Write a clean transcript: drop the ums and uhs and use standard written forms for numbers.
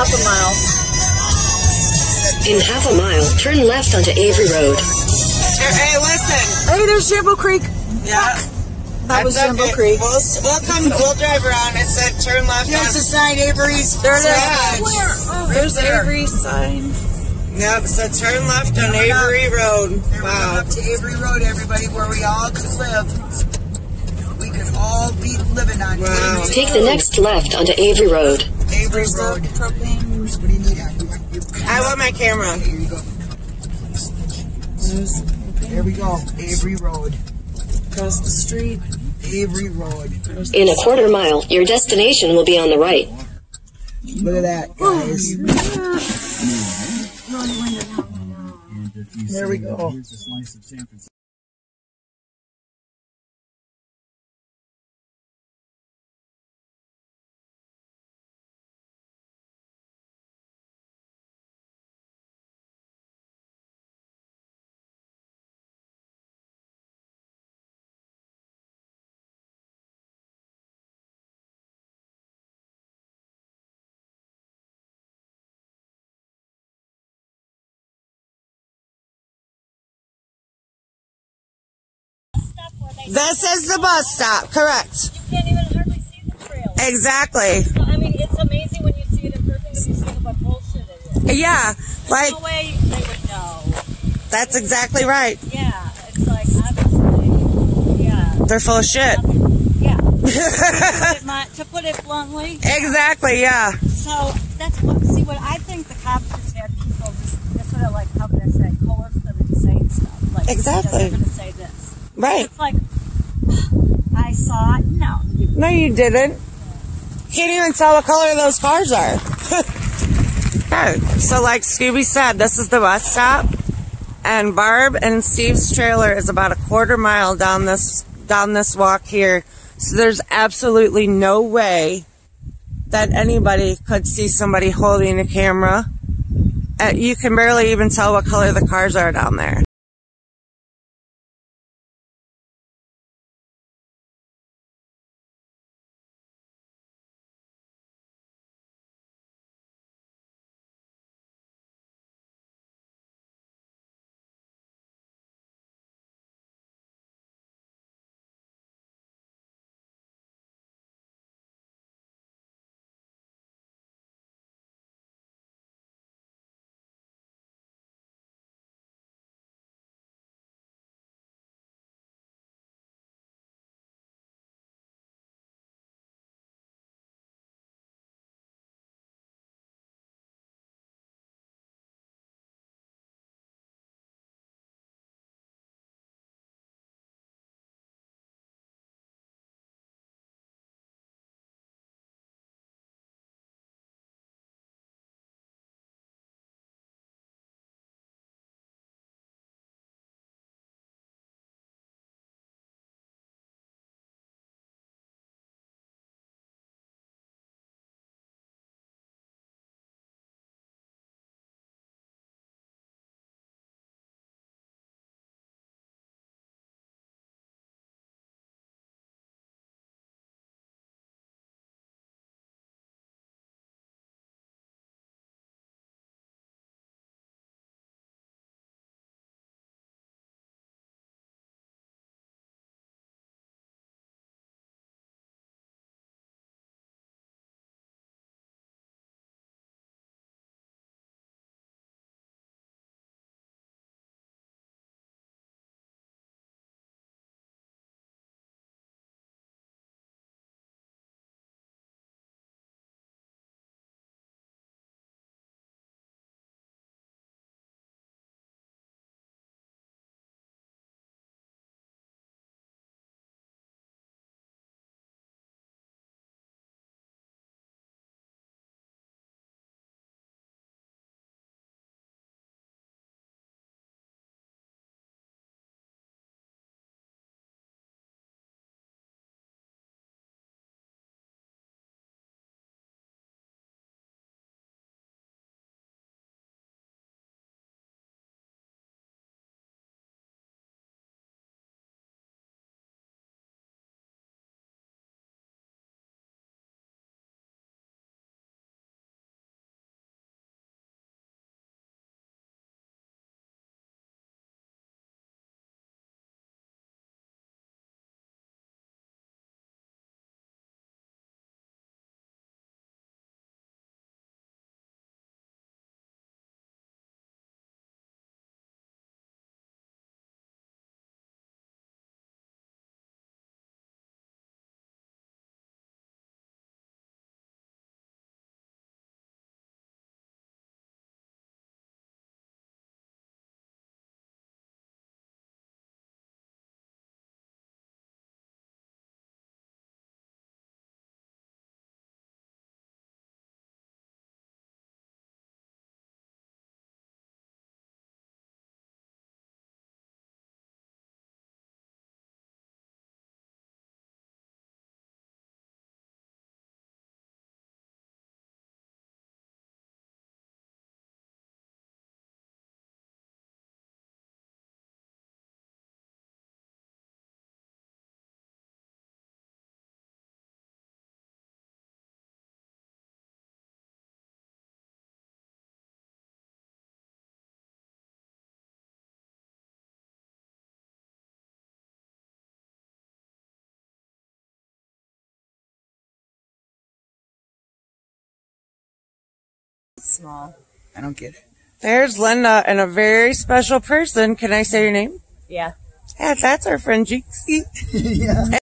half a mile. In half a mile, turn left onto Avery Road. Hey, listen. Hey, there's Jimbo Creek. Yeah. That was Jimbo Creek. We'll drive around. It said turn left. There's the sign, Avery's. There it is. Where? Oh, there's Avery's sign. Yep, it said turn left on Avery Road. Wow. Up to Avery Road, everybody, where we all could live. We could all be living on. Wow. Take the next left onto Avery Road. Avery Road. Propane. What do you need? I want my camera. Here you go. There we go. Avery Road. Across the street. Avery Road. In a quarter mile, your destination will be on the right. Look at that, guys. There we go. This is the bus stop, correct. You can't even hardly see the trail. Exactly. So, I mean, it's amazing when you see it in person because you see what bullshit it is. Yeah, like, no way they would know. that's exactly right. Yeah, it's like, obviously, yeah. They're full of shit. Yeah. To put it bluntly. Exactly, yeah. So, that's what, see, what I think the cops just had people just sort of like, how can I say, coerce them into saying stuff. Like, Exactly. they're going to say this. Right. It's like, I saw it. No. No, you didn't. Can't even tell what color those cars are. Okay, so like Scooby said, this is the bus stop, and Barb and Steve's trailer is about a quarter mile down this walk here. So there's absolutely no way that anybody could see somebody holding a camera. You can barely even tell what color the cars are down there. Small. I don't get it. There's Linda and a very special person. Can I say your name? Yeah. Yeah, that's our friend Jinxie. Yeah.